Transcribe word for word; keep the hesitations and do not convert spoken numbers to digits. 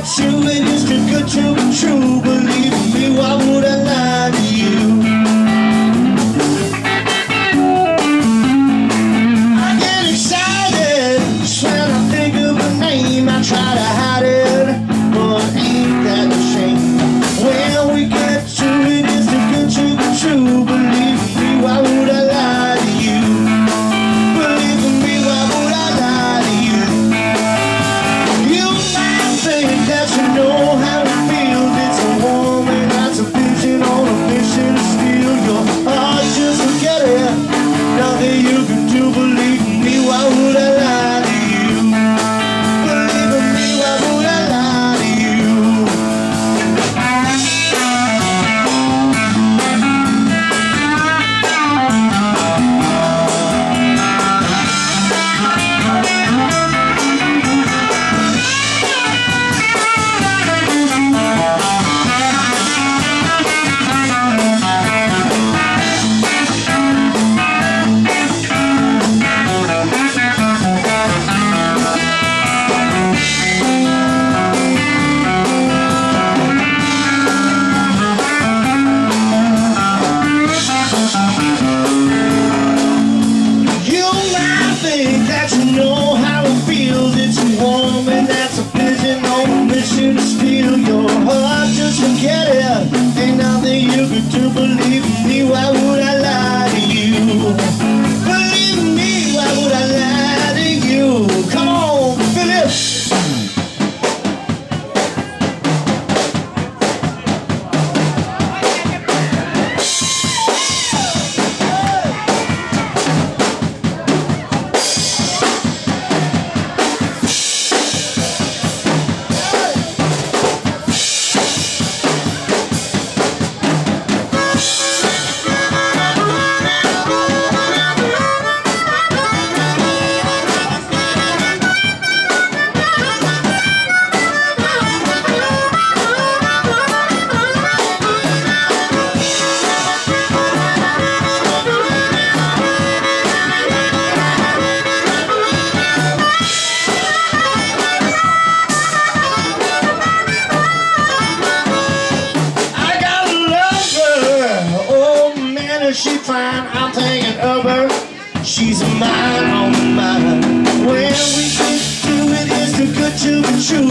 to it, it's too good to be true. Believe me, why would I lie to you? I get excited just when I think of a name. I try to hide it, but ain't that a shame? When we get to it, it's too good to be true. Believe me, why would I lie to you? Believe me, why would I lie to you? You might think that you know how it feels. It's a woman that's a vision on a mission to steal your heart. Just forget it, nothing you can do. Believe me, why would I lie to you? Believe me, why would I lie to you? You might think that you know how it feels. It's a woman that's a vision on a mission to steal your heart. Just forget it, ain't nothing you could do. Believe me, why would I lie to you? Believe me, why would I lie to you? Come on, Philip. She fine, I'm thinking of her. She's mine, on mine. When we get to it, it's too good to be true.